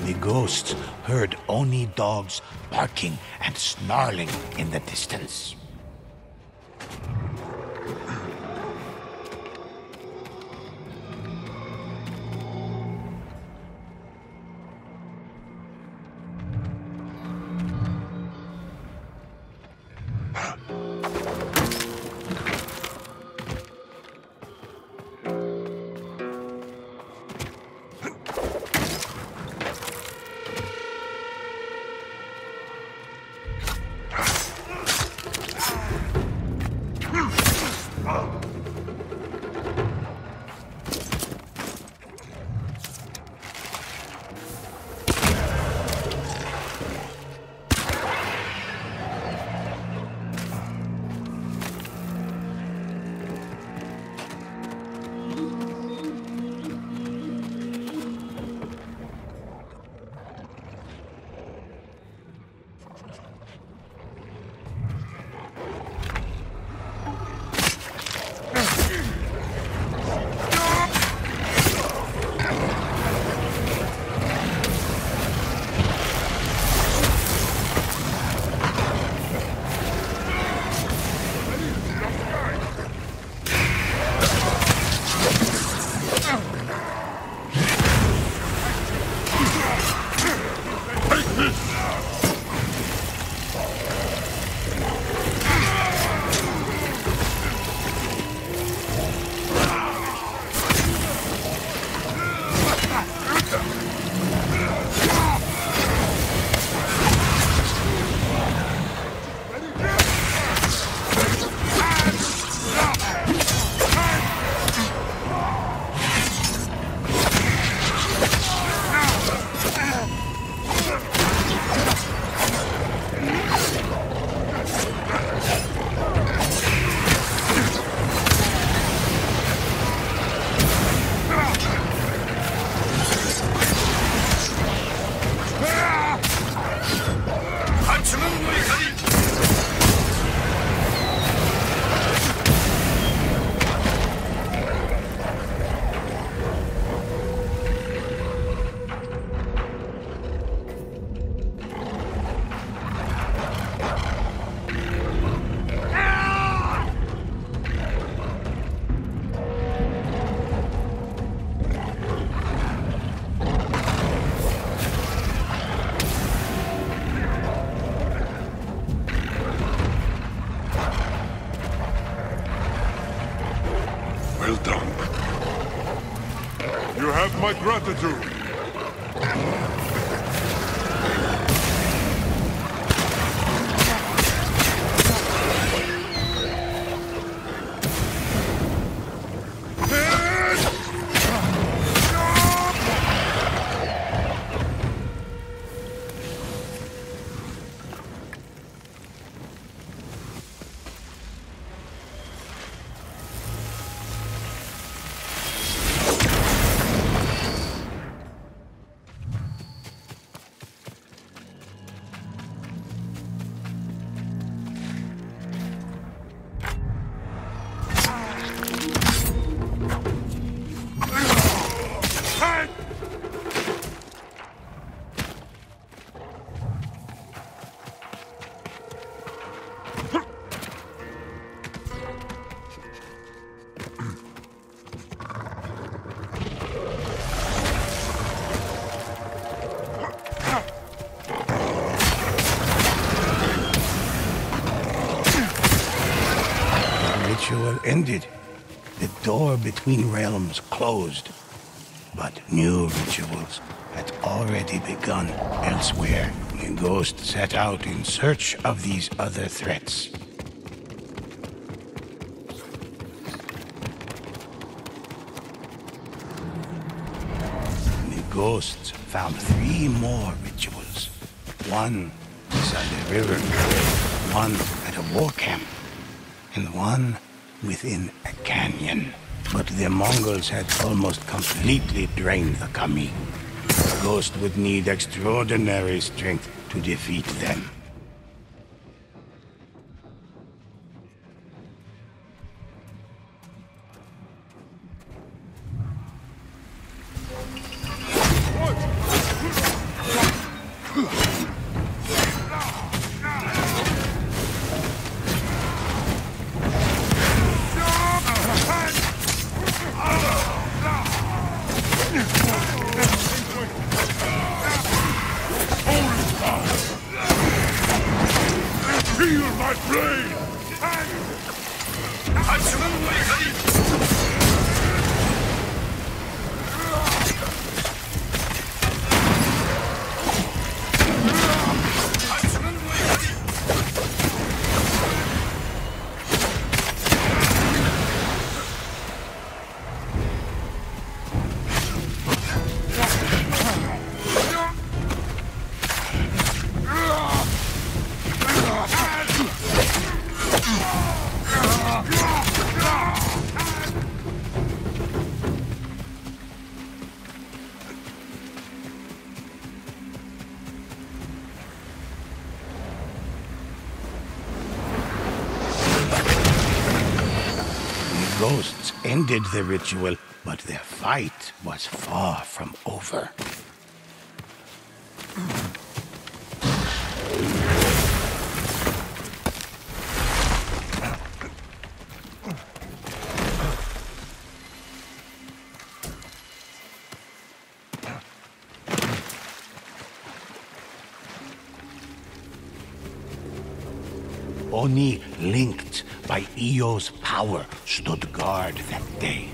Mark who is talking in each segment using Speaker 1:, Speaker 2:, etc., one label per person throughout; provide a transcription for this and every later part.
Speaker 1: The ghosts heard Oni dogs barking and snarling in the distance.
Speaker 2: Well done. You have my gratitude.
Speaker 1: Ritual ended. The door between realms closed. But new rituals had already begun elsewhere. The ghost set out in search of these other threats. The ghosts found 3 more rituals. One beside a river, one at a war camp, and one within a canyon. But the Mongols had almost completely drained the Kami. The ghost would need extraordinary strength to defeat them.
Speaker 2: Rain!
Speaker 1: Ghosts ended the ritual, but their fight was far from over. Oni, linked by Eo's power, stood guard that day.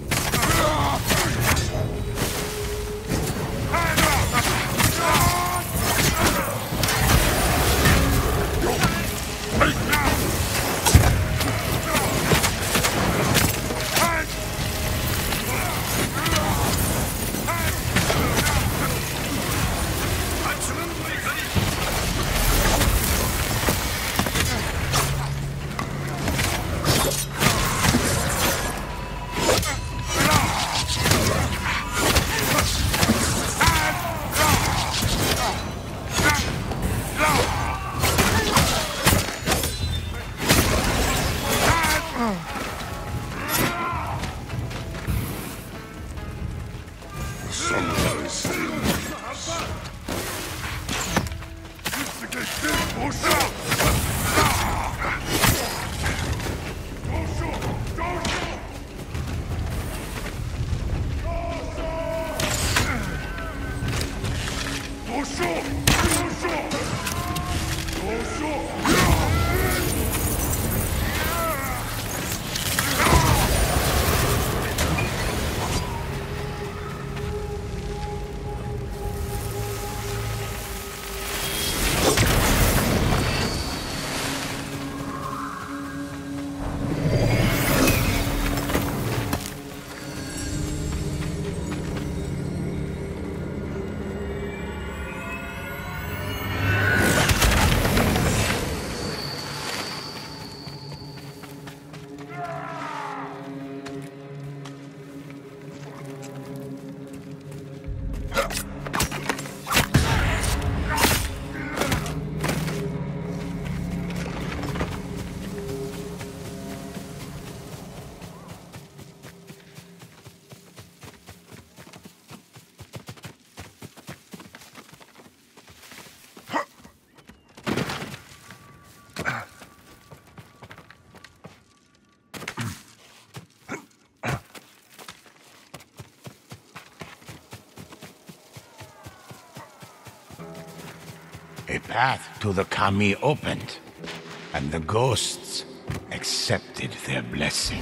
Speaker 1: A path to the Kami opened, and the ghosts accepted their blessing.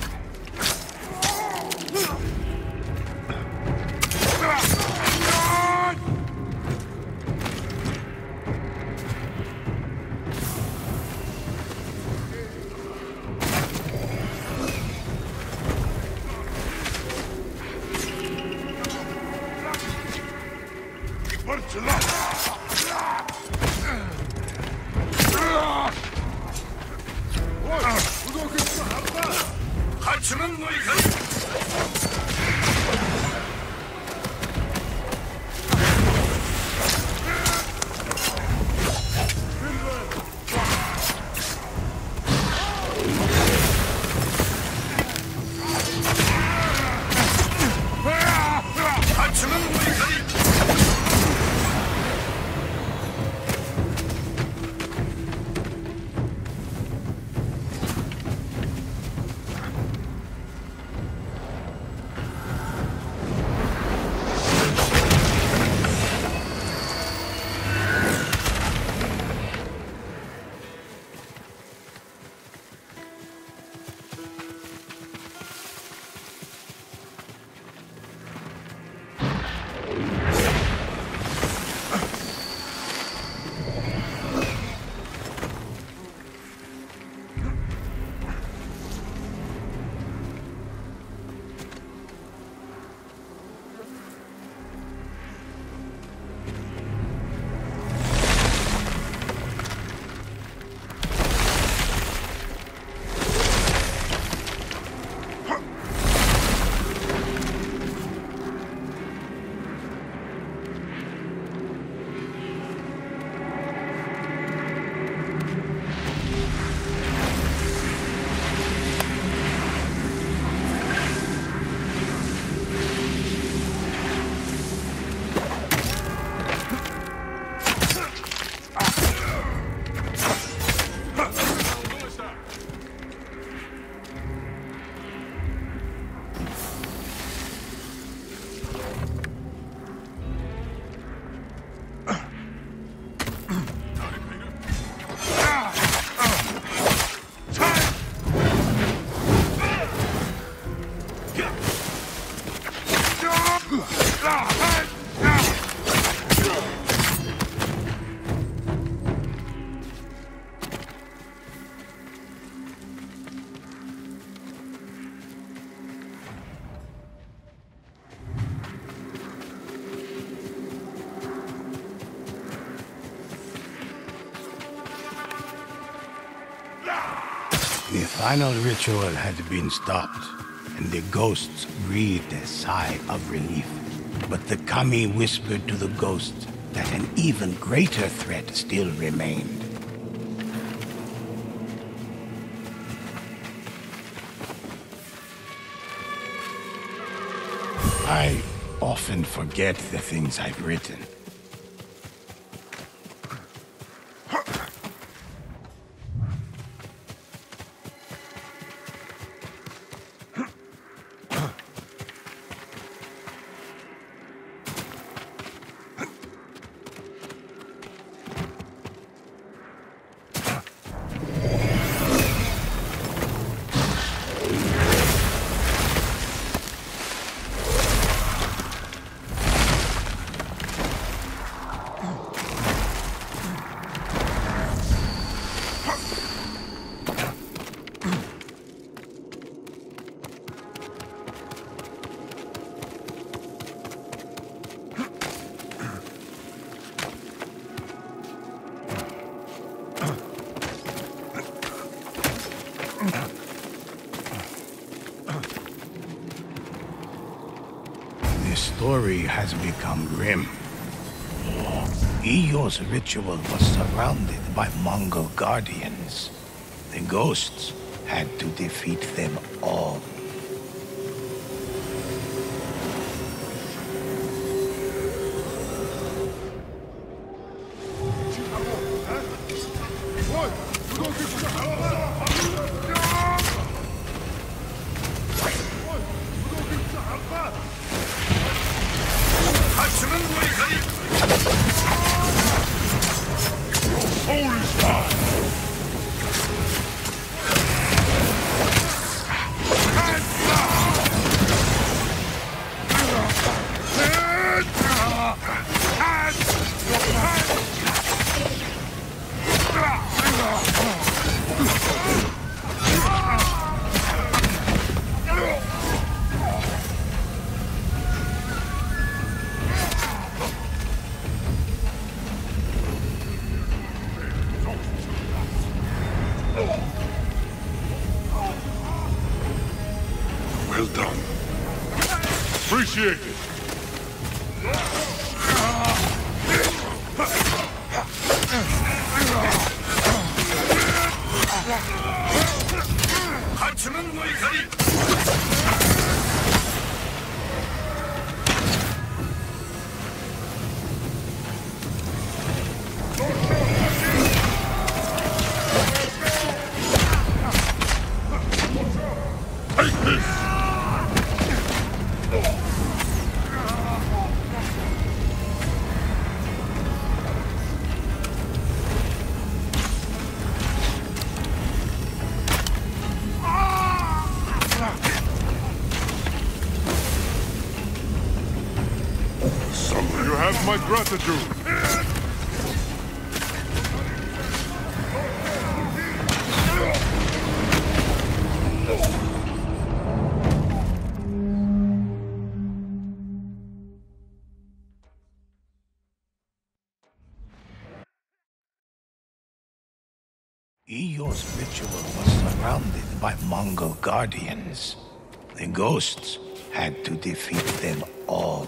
Speaker 1: final ritual had been stopped, and the ghosts breathed a sigh of relief. But the kami whispered to the ghosts that an even greater threat still remained. I often forget the things I've written. This story has become grim. Eyo's ritual was surrounded by Mongol guardians. The ghosts had to defeat them all.
Speaker 2: Well done. Appreciate it. Take this! You have my gratitude.
Speaker 1: Eyo's ritual was surrounded by Mongol guardians. The ghosts had to defeat them all.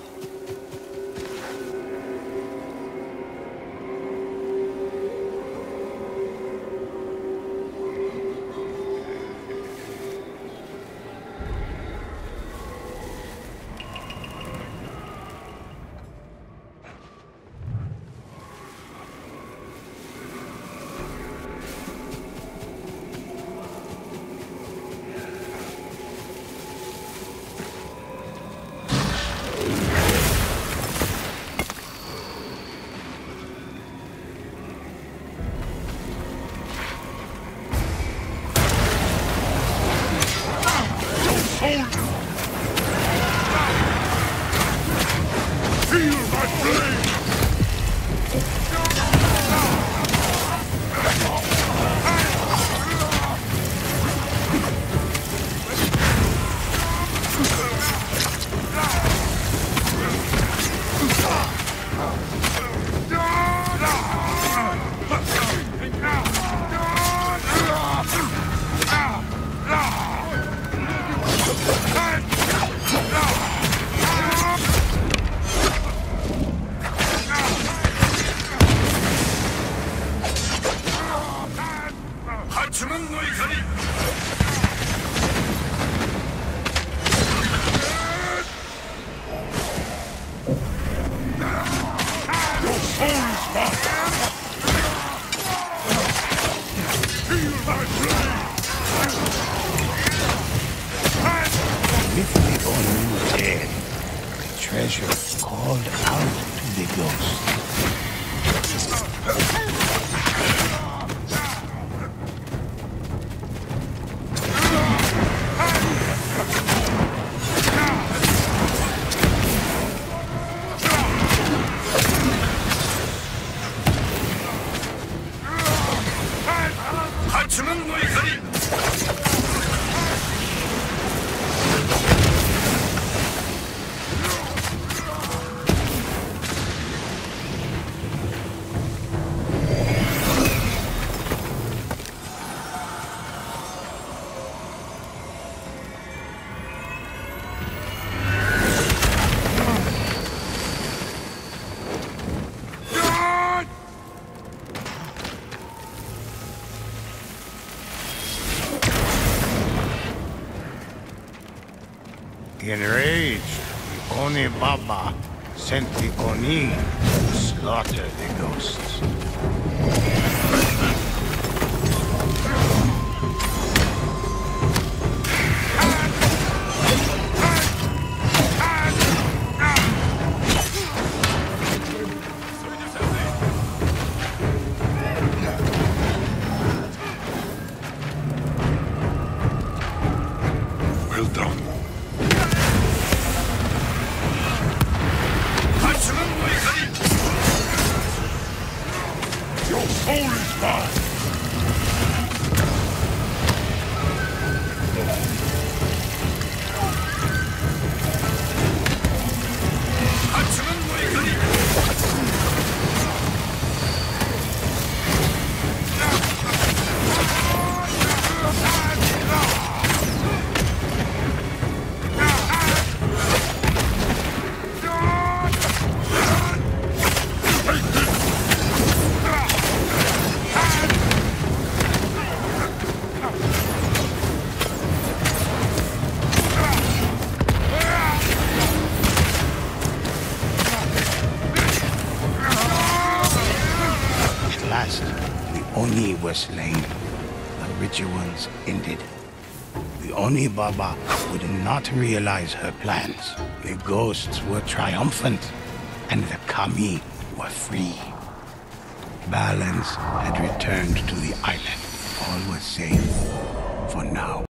Speaker 1: With the Onu dead, the treasure called out to the ghost. Enraged, the Oni Baba sent the Oni to slaughter the ghosts.
Speaker 2: Well done. Your soul is mine!
Speaker 1: The Oni were slain. The rituals ended. The Oni Baba would not realize her plans. The ghosts were triumphant, and the Kami were free. Balance had returned to the island. All was safe for now.